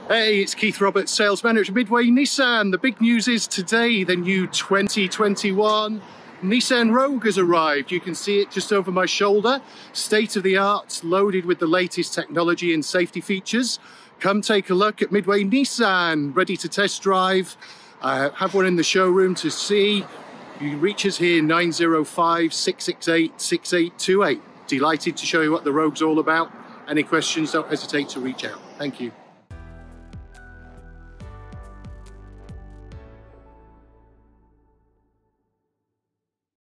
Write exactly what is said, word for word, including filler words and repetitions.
Hey, it's Keith Roberts, sales manager at Midway Nissan. The big news is today the new twenty twenty-one Nissan Rogue has arrived. You can see it just over my shoulder. State of the art, loaded with the latest technology and safety features. Come take a look at Midway Nissan, ready to test drive. Uh, have one in the showroom to see. You can reach us here, nine zero five, six six eight, six eight two eight. Delighted to show you what the Rogue's all about. Any questions, don't hesitate to reach out. Thank you.